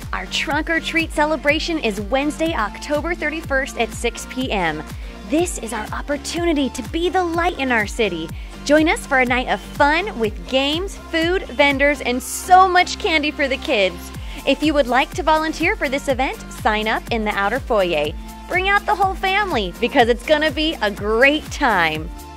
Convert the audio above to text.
Our Trunk or Treat celebration is Wednesday, October 31st at 6 p.m. This is our opportunity to be the light in our city. Join us for a night of fun with games, food, vendors, and so much candy for the kids. If you would like to volunteer for this event, sign up in the outer foyer. Bring out the whole family because it's going to be a great time.